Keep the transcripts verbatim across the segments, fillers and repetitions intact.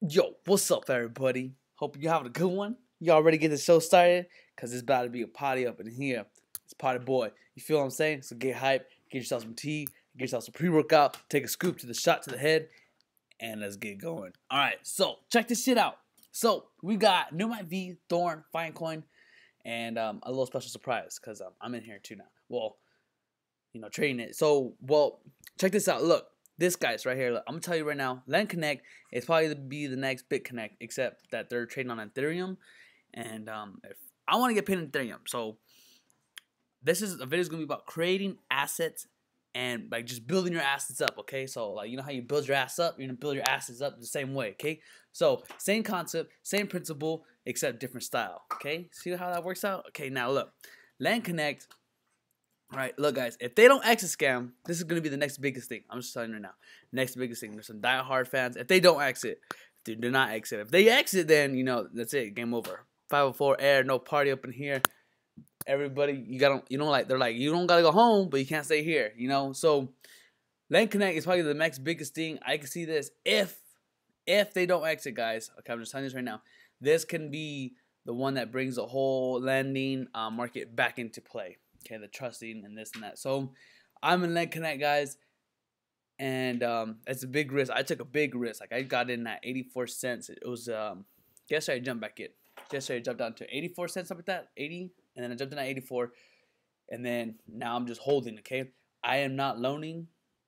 Yo, what's up, everybody? Hope you having a good one. Y'all ready to get the show started? Because it's about to be a party up in here. It's party boy. You feel what I'm saying? So get hype, get yourself some tea, get yourself some pre-workout, take a scoop to the shot to the head, and let's get going. Alright, so check this shit out. So we got Numite V, Thorn, Finecoin, and um, a little special surprise because um, I'm in here too now. Well, you know, trading it. So, well, check this out. Look. This guy's right here. Look, I'm gonna tell you right now. LendConnect is probably to be the next BitConnect, except that they're trading on Ethereum, and um, if I want to get paid in Ethereum, so this is a video is gonna be about creating assets and like just building your assets up. Okay, so like you know how you build your ass up, you're gonna build your assets up the same way. Okay, so same concept, same principle, except different style. Okay, see how that works out? Okay, now look, LendConnect. All right, look, guys, if they don't exit scam, this is going to be the next biggest thing. I'm just telling you right now. Next biggest thing. There's some diehard fans. If they don't exit, they do not exit. If they exit, then, you know, that's it. Game over. five oh four air, no party up in here. Everybody, you got to, you know, like, they're like, you don't got to go home, but you can't stay here, you know? So, LendConnect is probably the next biggest thing. I can see this if, if they don't exit, guys. Okay, I'm just telling you this right now. This can be the one that brings the whole lending uh, market back into play. Okay, the trusting and this and that. So I'm in LendConnect, guys, and um, it's a big risk. I took a big risk. Like I got in at eighty-four cents. It was um, yesterday I jumped back in. Yesterday I jumped down to eighty-four cents, something like that, eighty, and then I jumped in at eighty-four, and then now I'm just holding. Okay, I am not loaning.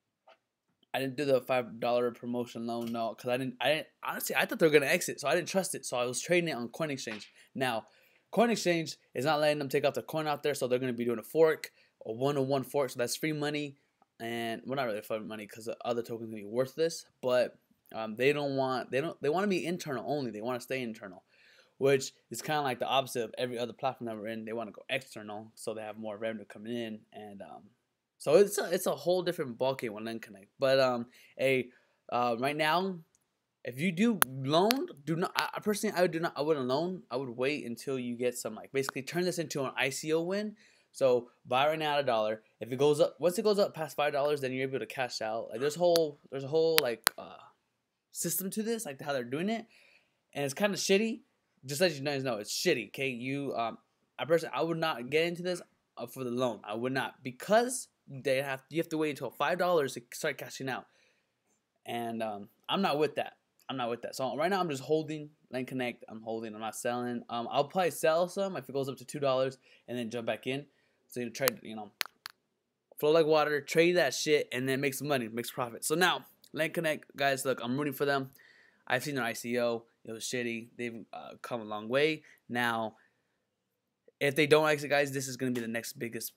I didn't do the five dollar promotion loan, no, because I didn't. I didn't honestly. I thought they were gonna exit, so I didn't trust it. So I was trading it on CoinExchange. Now. CoinExchange is not letting them take out the coin out there, so they're going to be doing a fork, a one-to-one fork, so that's free money, and well, not really free money because the other tokens are going to be worthless, but um, they don't want, they don't, they want to be internal only, they want to stay internal, which is kind of like the opposite of every other platform that we're in. They want to go external, so they have more revenue coming in, and um, so it's a, it's a whole different ballgame with LendConnect, but um, a, uh, right now, if you do loan, do not. I personally, I would do not. I wouldn't loan. I would wait until you get some like basically turn this into an I C O win. So buy right now at a dollar. If it goes up, once it goes up past five dollars, then you're able to cash out. Like there's whole, there's a whole like uh, system to this, like how they're doing it, and it's kind of shitty. Just let you guys know, it's shitty. Okay, you um, I personally, I would not get into this uh, for the loan. I would not because they have you have to wait until five dollars to start cashing out, and um, I'm not with that. I'm not with that. So right now I'm just holding LendConnect. I'm holding. I'm not selling. Um, I'll probably sell some if it goes up to two dollars and then jump back in. So you try to, you know, flow like water, trade that shit, and then make some money, make some profit. So now LendConnect, guys, look, I'm rooting for them. I've seen their I C O. It was shitty. They've uh, come a long way. Now, if they don't exit, guys, this is gonna be the next biggest.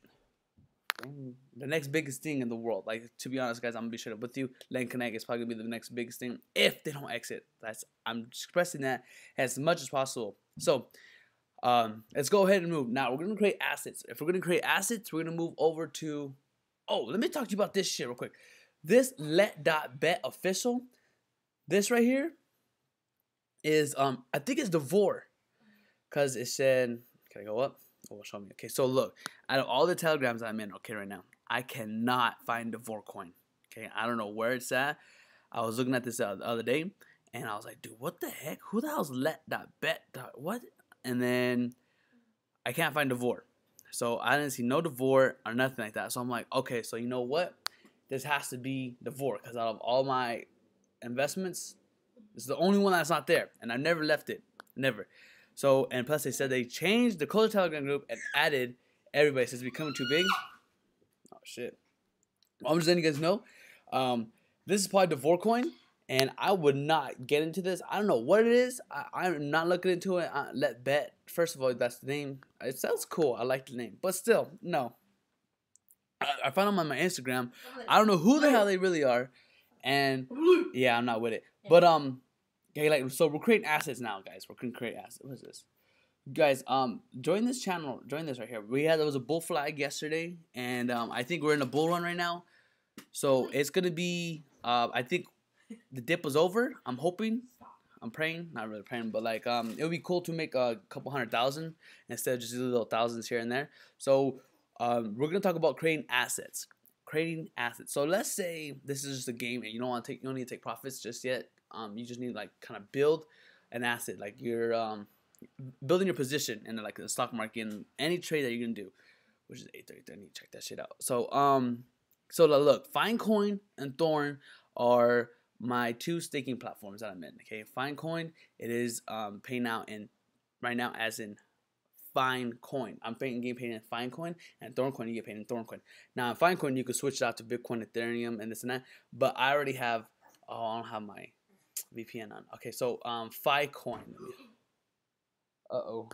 The next biggest thing in the world. Like, to be honest, guys, I'm gonna be straight up with you. LendConnect is probably gonna be the next biggest thing if they don't exit. That's I'm expressing that as much as possible. So, um, let's go ahead and move. Now we're gonna create assets. If we're gonna create assets, we're gonna move over to. Oh, let me talk to you about this shit real quick. This let.bet official. This right here is um I think it's Devore, cause it said. Can I go up? Oh, show me. Okay, so look, out of all the telegrams I'm in, okay, right now, I cannot find Devore coin. Okay, I don't know where it's at. I was looking at this uh, the other day, and I was like, dude, what the heck? Who the hell's let.bet? What? And then I can't find Devore. So I didn't see no Devore or nothing like that. So I'm like, okay, so you know what? This has to be Devore, because out of all my investments, this is the only one that's not there, and I never left it. Never. So, and plus they said they changed the Color Telegram group and added everybody. It says becoming too big. Oh, shit. Well, I'm just letting you guys know. Um, this is probably Devore coin, and I would not get into this. I don't know what it is. I, I'm not looking into it. I, let bet. First of all, that's the name. It sounds cool. I like the name. But still, no. I, I found them on my Instagram. I don't know who the hell they really are. And, yeah, I'm not with it. But, um... okay, like so we're creating assets now, guys. We're gonna create assets. What is this, guys? Um, join this channel. Join this right here. We had there was a bull flag yesterday, and um, I think we're in a bull run right now. So it's gonna be. Uh, I think the dip was over. I'm hoping. I'm praying. Not really praying, but like um, it would be cool to make a couple hundred thousand instead of just little thousands here and there. So um, we're gonna talk about creating assets. Creating assets. So let's say this is just a game, and you don't want to take. You don't need to take profits just yet. Um, you just need to like kind of build an asset, like you're um, building your position in like the stock market and any trade that you're gonna do, which is eight thirty-three. I need to check that shit out. So um, so look, Finecoin and Thorn are my two staking platforms that I'm in. Okay, Finecoin, it is um paying out in right now as in Finecoin. I'm paying getting paid in Finecoin, and Thorncoin you get paid in Thorncoin. Now in Finecoin you can switch it out to Bitcoin, Ethereum, and this and that. But I already have. Oh, I don't have my V P N on. Okay, so um, Filecoin. Uh oh.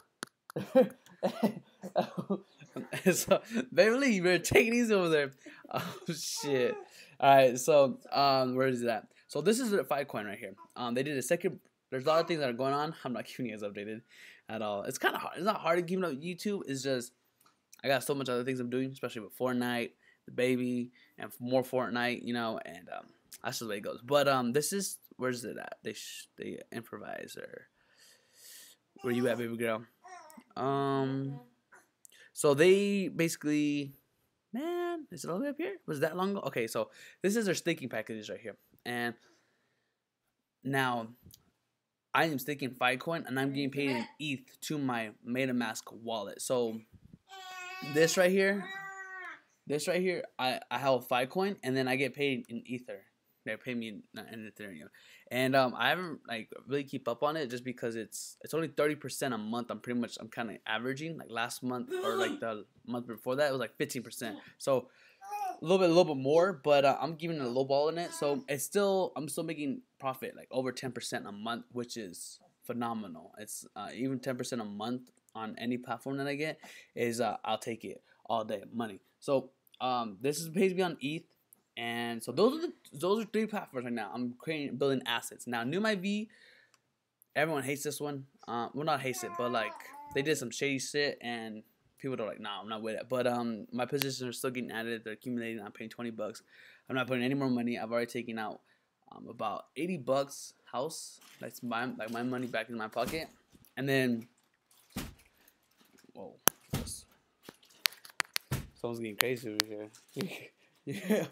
So Beverly, you better take it easy over there. Oh shit. All right, so um, where is that? So this is the Filecoin right here. Um, they did a second. There's a lot of things that are going on. I'm not keeping you guys updated at all. It's kind of hard. It's not hard to keep up YouTube. It's just I got so much other things I'm doing, especially with Fortnite, the baby, and more Fortnite. You know, and um, that's just the way it goes. But um, this is where's it at? They sh they improvise or where you at, baby girl? Um, so they basically, man, is it all the way up here? Was that long ago? Okay, so this is their staking packages right here, and now I am staking Filecoin, and I'm getting paid in E T H to my MetaMask wallet. So this right here, this right here, I I have a Filecoin, and then I get paid in Ether. They pay me in, in Ethereum, and um, I haven't like really keep up on it just because it's it's only thirty percent a month. I'm pretty much I'm kind of averaging. Like last month or like the month before that, it was like fifteen percent. So a little bit, a little bit more, but uh, I'm giving it a low ball in it. So it's still I'm still making profit like over ten percent a month, which is phenomenal. It's uh, even ten percent a month on any platform that I get is uh, I'll take it all day money. So um, this is pays me on E T H. And so those are the those are three platforms right now. I'm creating building assets. Now NewMyV, everyone hates this one. Uh, well, not hates it, but like they did some shady shit, and people are like, nah, I'm not with it. But um, my positions are still getting added. They're accumulating. I'm paying twenty bucks. I'm not putting any more money. I've already taken out um, about eighty bucks house. That's my like my money back in my pocket. And then, whoa, someone's getting crazy over here. Yeah.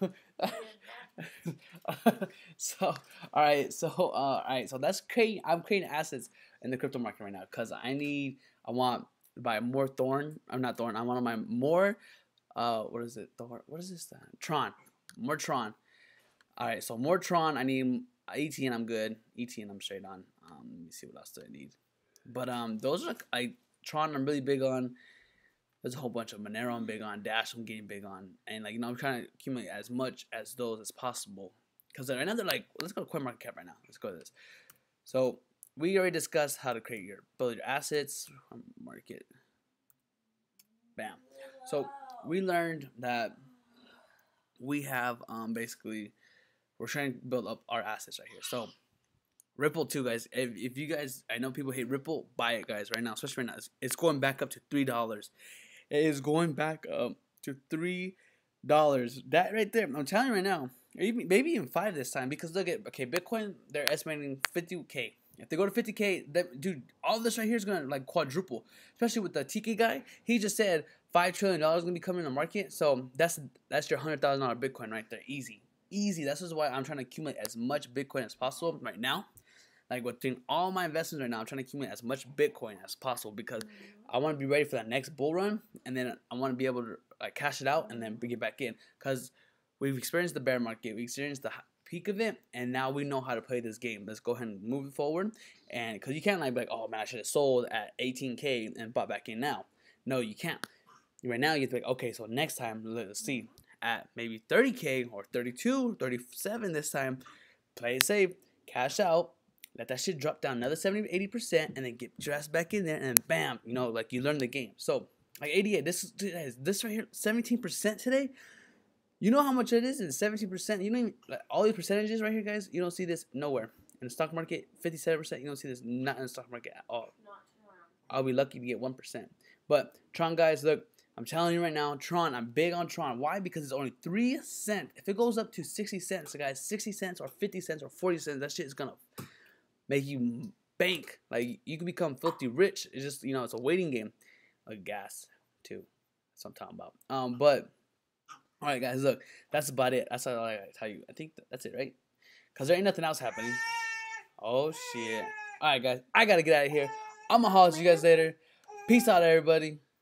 So all right, so uh, all right, so that's creating. I'm creating assets in the crypto market right now because I need. I want to buy more Thorn. I'm not Thorn. I want to buy more. Uh, what is it? Thorn. What is this? Tron. More Tron. All right, so more Tron. I need E T N. I'm good. E T N. I'm straight on. Um, let me see what else do I need. But um, those are like Tron. I'm really big on. There's a whole bunch of Monero I'm big on, Dash I'm getting big on, and like you know I'm trying to accumulate as much as those as possible. Cause right now they're like, let's go to CoinMarketCap right now. Let's go to this. So we already discussed how to create your build your assets, market. Bam. So we learned that we have um basically we're trying to build up our assets right here. So Ripple too, guys. If, if you guys, I know people hate Ripple, buy it, guys, right now. Especially right now, it's, it's going back up to three dollars. It is going back up to three dollars. That right there, I'm telling you right now, maybe maybe even five this time. Because look at okay, Bitcoin, they're estimating fifty K. If they go to fifty K, that, dude, all this right here is gonna like quadruple. Especially with the T K guy, he just said five trillion dollars is gonna be coming in the market. So that's that's your hundred thousand dollar Bitcoin right there, easy, easy. That's just why I'm trying to accumulate as much Bitcoin as possible right now. Like within all my investments right now, I'm trying to accumulate as much Bitcoin as possible because I want to be ready for that next bull run, and then I want to be able to like cash it out and then bring it back in. Because we've experienced the bear market, we experienced the peak of it, and now we know how to play this game. Let's go ahead and move it forward. And because you can't like be like, oh man, I should have sold at eighteen K and bought back in now. No, you can't. Right now you have to be like, okay, so next time let's see at maybe thirty K or thirty-two, thirty-seven this time. Play it safe, cash out. Let that shit drop down another seventy, eighty percent, and then get your ass back in there, and bam, you know, like you learn the game. So, like eighty-eight, this is this right here, seventeen percent today. You know how much it is? It's seventeen percent. You don't even, like, all these percentages right here, guys, you don't see this nowhere. In the stock market, fifty-seven percent, you don't see this not in the stock market at all. I'll be lucky to get one percent. But, Tron, guys, look, I'm telling you right now, Tron, I'm big on Tron. Why? Because it's only three cents. If it goes up to sixty cents, guys, sixty cents or fifty cents or forty cents, that shit is going to make you bank. Like, you can become filthy rich. It's just, you know, it's a waiting game. Like gas, too. That's what I'm talking about. Um, but, all right, guys, look. That's about it. That's all I gotta tell you. I think that's it, right? Because there ain't nothing else happening. Oh, shit. All right, guys. I got to get out of here. I'm going to holler at you guys later. Peace out, everybody.